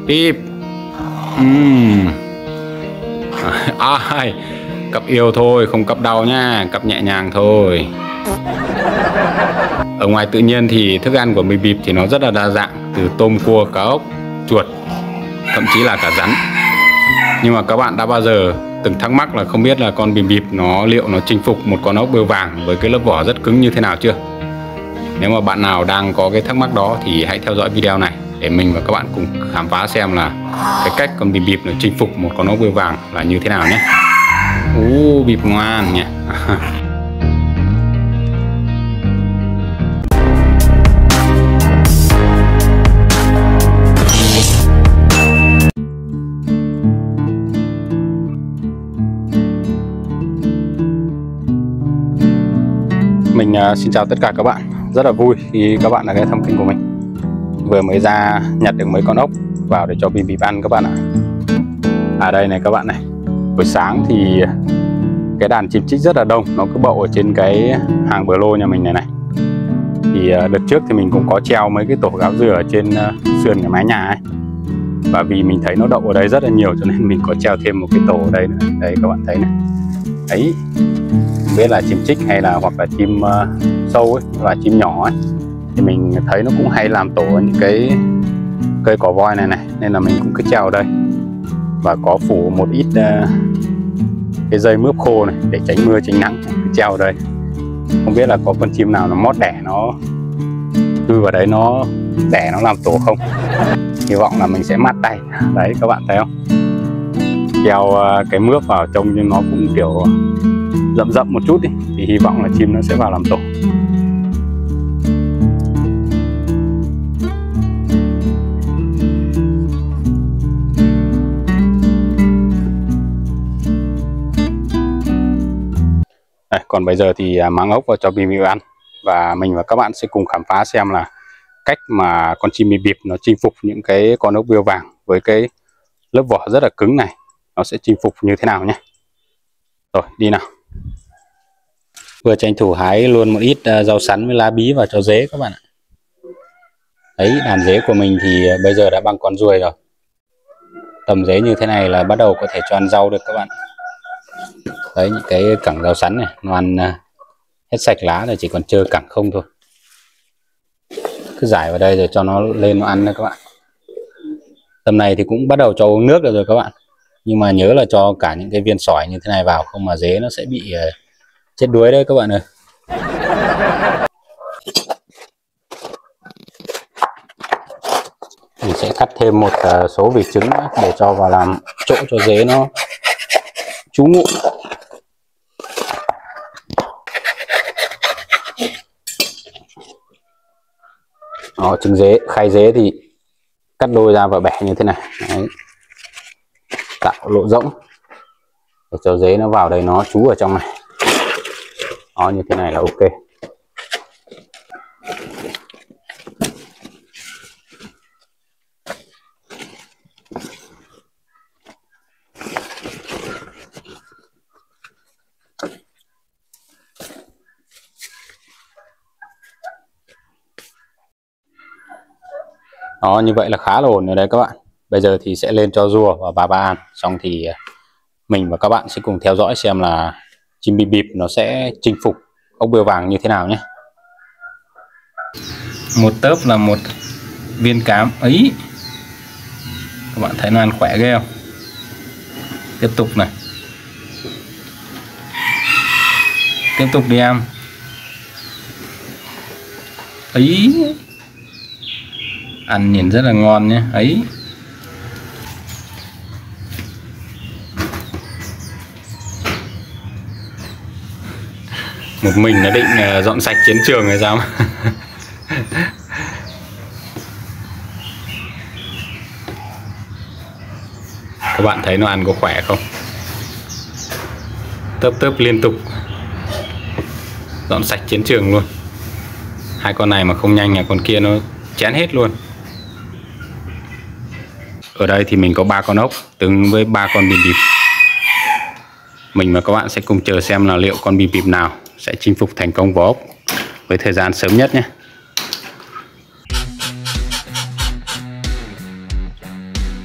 Bíp. Ai cặp yêu thôi, không cặp đau nha, cặp nhẹ nhàng thôi. Ở ngoài tự nhiên thì thức ăn của bịp bịp thì nó rất là đa dạng, từ tôm, cua, cá ốc, chuột, thậm chí là cả rắn. Nhưng mà các bạn đã bao giờ từng thắc mắc là không biết là con bịp bịp liệu nó chinh phục một con ốc bươu vàng với cái lớp vỏ rất cứng như thế nào chưa? Nếu mà bạn nào đang có cái thắc mắc đó thì hãy theo dõi video này để mình và các bạn cùng khám phá xem là cái cách con bịp bịp nó chinh phục một con ốc bươu vàng là như thế nào nhé. Bịp ngoan nhỉ. Mình xin chào tất cả các bạn. Rất là vui khi các bạn đã ghé thăm kênh của mình. Vừa mới ra nhặt được mấy con ốc vào để cho bịp bịp ăn các bạn ạ. À đây này các bạn này. Buổi sáng thì cái đàn chim chích rất là đông, nó cứ bậu ở trên cái hàng bờ lô nhà mình này. Thì đợt trước thì mình cũng có treo mấy cái tổ gáo dừa ở trên sườn cái mái nhà ấy. Và vì mình thấy nó đậu ở đây rất là nhiều cho nên mình có treo thêm một cái tổ ở đây nữa. Đây các bạn thấy này. Đấy, không biết là chim chích hay là hoặc là chim sâu ấy, và chim nhỏ ấy, thì mình thấy nó cũng hay làm tổ ở những cái cây cỏ voi này nên là mình cũng cứ treo ở đây và có phủ một ít cái dây mướp khô này để tránh mưa tránh nắng, cứ treo ở đây. Không biết là có con chim nào nó mót đẻ nó chui vào đấy nó đẻ nó làm tổ không. Hy vọng là mình sẽ mát tay. Đấy các bạn thấy không, treo cái mướp vào trông nhưng nó cũng kiểu rậm rậm một chút đi, thì hy vọng là chim nó sẽ vào làm tổ. Đây, còn bây giờ thì mang ốc vào cho bịp bịp ăn, và mình và các bạn sẽ cùng khám phá xem là cách mà con chim bịp bịp nó chinh phục những cái con ốc bươu vàng với cái lớp vỏ rất là cứng này, nó sẽ chinh phục như thế nào nhé. Rồi đi nào. Vừa tranh thủ hái luôn một ít rau sắn với lá bí vào cho dế các bạn ạ. Đấy, đàn dế của mình thì bây giờ đã bằng con ruồi rồi. Tầm dế như thế này là bắt đầu có thể cho ăn rau được các bạn. Đấy, những cái cẳng rau sắn này nó ăn hết sạch lá rồi, chỉ còn trơ cẳng không thôi. Cứ rải vào đây rồi cho nó lên nó ăn đấy các bạn. Tầm này thì cũng bắt đầu cho uống nước được rồi các bạn. Nhưng mà nhớ là cho cả những cái viên sỏi như thế này vào, không mà dế nó sẽ bị chết đuối đấy các bạn ơi. Mình sẽ cắt thêm một số vỉ trứng để cho vào làm chỗ cho dế nó trú ngụ. Đó, trứng dế, khay dế thì cắt đôi ra và bẻ như thế này. Đấy. Tạo lỗ rỗng để cho dế nó vào đây nó trú ở trong này. Đó, như thế này là ok. Đó, như vậy là khá là ổn rồi đấy các bạn. Bây giờ thì sẽ lên cho rùa và bà ba ăn. Xong thì mình và các bạn sẽ cùng theo dõi xem là chim bịp bịp nó sẽ chinh phục ốc bươu vàng như thế nào nhé. Một tớp là một viên cám ấy. Các bạn thấy nó ăn khỏe ghê không? Tiếp tục này. Tiếp tục đi em. Ấy. Ăn nhìn rất là ngon nhé. Ấy. Một mình nó định dọn sạch chiến trường hay sao? Các bạn thấy nó ăn có khỏe không? Tớp tớp liên tục. Dọn sạch chiến trường luôn. Hai con này mà không nhanh là con kia nó chén hết luôn. Ở đây thì mình có 3 con ốc tương với 3 con bịp bịp. Mình và các bạn sẽ cùng chờ xem là liệu con bịp bịp nào sẽ chinh phục thành công vỏ ốc với thời gian sớm nhất nhé.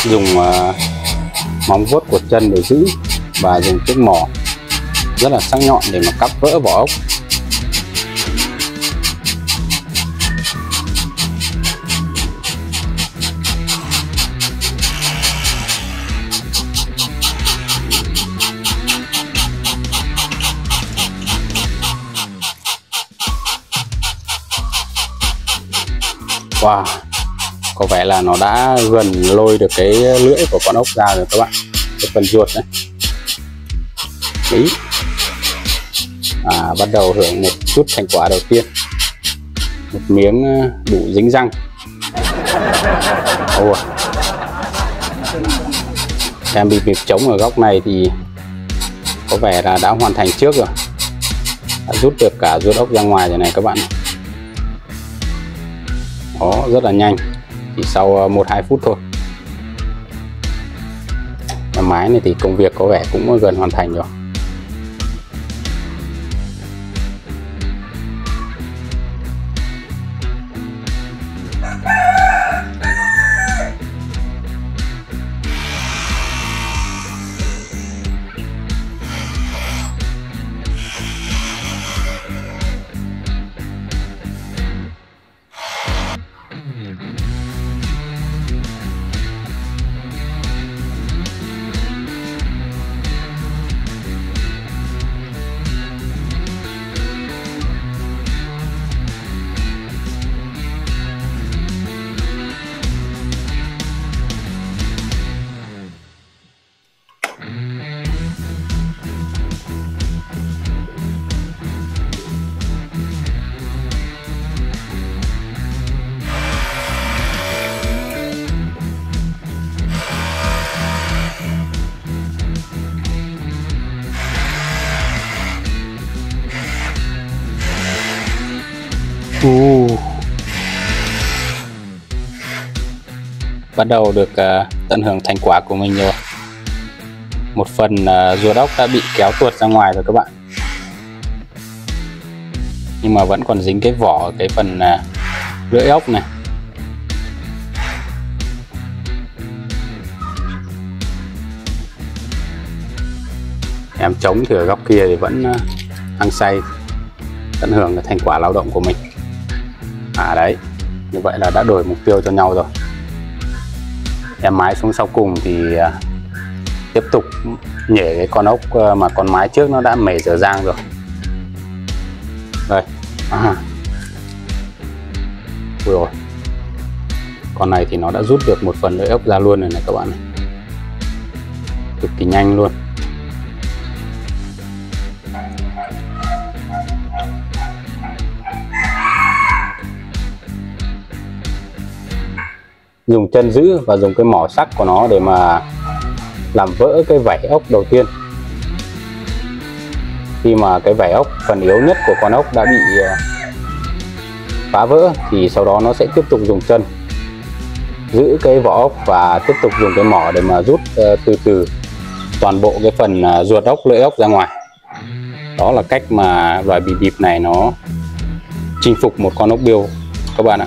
dùng móng vuốt của chân để giữ và dùng chiếc mỏ rất là sắc nhọn để mà cắt vỡ vỏ ốc. Wow, có vẻ là nó đã gần lôi được cái lưỡi của con ốc ra rồi các bạn, cái phần ruột đấy. Đấy. Bắt đầu hưởng một chút thành quả đầu tiên, một miếng đủ dính răng. Em bị bịp trống ở góc này thì có vẻ là đã hoàn thành trước rồi, đã rút được cả ruột ốc ra ngoài rồi này các bạn. Đó, rất là nhanh, chỉ sau 1-2 phút thôi. Nhà máy này thì công việc có vẻ cũng gần hoàn thành rồi. Bắt đầu được tận hưởng thành quả của mình rồi. Một phần ruột ốc đã bị kéo tuột ra ngoài rồi các bạn, nhưng mà vẫn còn dính cái vỏ, cái phần lưỡi ốc này. Em trống thì ở góc kia thì vẫn hăng say tận hưởng cái thành quả lao động của mình. Đấy, như vậy là đã đổi mục tiêu cho nhau rồi. Em mái xuống sau cùng thì tiếp tục nhể cái con ốc mà con mái trước nó đã mẻ dở dang rồi. Đây. Ui rồi. Con này thì nó đã rút được một phần lưỡi ốc ra luôn rồi này các bạn này. Cực kỳ nhanh luôn. Dùng chân giữ và dùng cái mỏ sắc của nó để mà làm vỡ cái vảy ốc đầu tiên. Khi mà cái vảy ốc, phần yếu nhất của con ốc đã bị phá vỡ thì sau đó nó sẽ tiếp tục dùng chân giữ cái vỏ ốc và tiếp tục dùng cái mỏ để mà rút từ từ toàn bộ cái phần ruột ốc, lưỡi ốc ra ngoài. Đó là cách mà loài bì bịp này nó chinh phục một con ốc biêu các bạn ạ.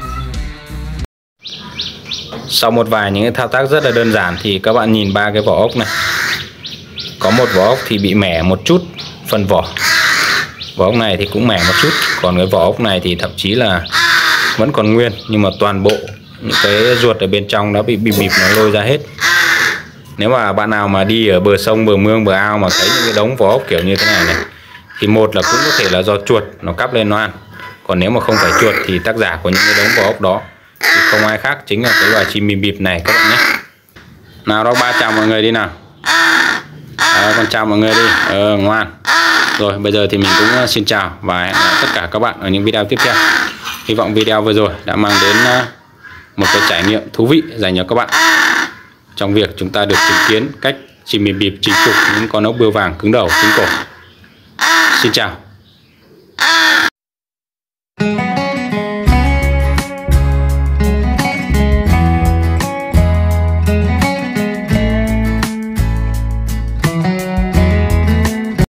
Sau một vài những cái thao tác rất là đơn giản thì các bạn nhìn ba cái vỏ ốc này. Có một vỏ ốc thì bị mẻ một chút phần vỏ. Vỏ ốc này thì cũng mẻ một chút. Còn cái vỏ ốc này thì thậm chí là vẫn còn nguyên, nhưng mà toàn bộ những cái ruột ở bên trong đã bị bịp nó lôi ra hết. Nếu mà bạn nào mà đi ở bờ sông, bờ mương, bờ ao mà thấy những cái đống vỏ ốc kiểu như thế này này thì một là cũng có thể là do chuột nó cắp lên nó ăn. Còn nếu mà không phải chuột thì tác giả của những cái đống vỏ ốc đó thì không ai khác chính là cái loài chim bìm bịp này các bạn nhé. Nào đó, ba chào mọi người đi nào. Con chào mọi người đi. Ngoan. Rồi bây giờ thì mình cũng xin chào và hẹn gặp tất cả các bạn ở những video tiếp theo. Hy vọng video vừa rồi đã mang đến một cái trải nghiệm thú vị dành cho các bạn trong việc chúng ta được chứng kiến cách chim bìm bịp chinh phục những con ốc bươu vàng cứng đầu cứng cổ. Xin chào.